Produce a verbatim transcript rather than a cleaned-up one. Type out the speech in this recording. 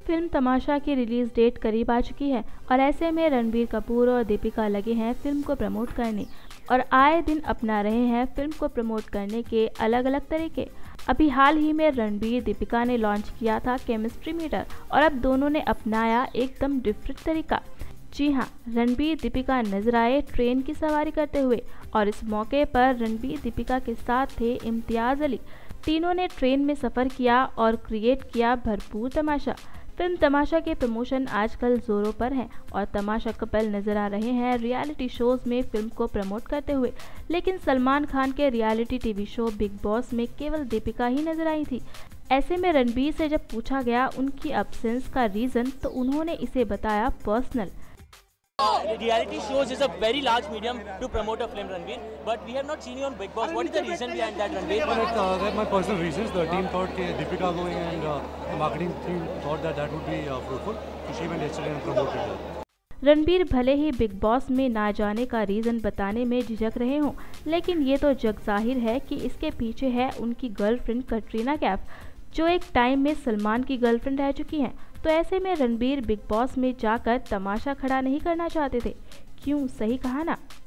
Film तमाशा की release date करीब आ चुकी है और ऐसे में रणबीर कपूर और दीपिका लगे हैं फिल्म को प्रमोट करने और आए दिन अपना रहे हैं फिल्म को प्रमोट करने के अलग अलग तरीके। अभी हाल ही में रणबीर दीपिका ने लॉन्च किया था केमिस्ट्री मीटर और अब दोनों ने अपनाया एकदम डिफरेंट तरीका। जी हाँ, रणबीर दीपिका नजर आए ट्रेन की सवारी करते हुए और इस मौके पर रणबीर दीपिका के साथ थे इम्तियाज अली। तीनों ने ट्रेन में सफ़र किया और क्रिएट किया भरपूर तमाशा। फिल्म तमाशा के प्रमोशन आजकल जोरों पर हैं और तमाशा कपल नजर आ रहे हैं रियलिटी शोज में फिल्म को प्रमोट करते हुए। लेकिन सलमान खान के reality TV show Bigg Boss में केवल दीपिका ही नजर आई थी। ऐसे में रणबीर से जब पूछा गया उनकी एब्सेंस का रीजन तो उन्होंने इसे बताया personal. Uh, reality shows is a very large medium to promote a film, Ranveer, but we have not seen you on Big Boss. What is the reason behind that, Ranveer? Well, it, uh, that my personal reasons. The team thought that Deepika going and uh, the marketing team thought that that would be uh, fruitful. So she went yesterday and promoted that. Ranbir भले ही big Boss में ना जाने का reason बताने में झिझक रहे हों, लेकिन ये तो जग जाहिर है कि इसके पीछे है उनकी गर्लफ्रेंड कटरीना कैफ, जो एक टाइम में सलमान की गर्लफ्रेंड रह चुकी हैं। तो ऐसे में रणबीर बिग बॉस में जाकर तमाशा खड़ा नहीं करना चाहते थे। क्यों, सही कहा ना।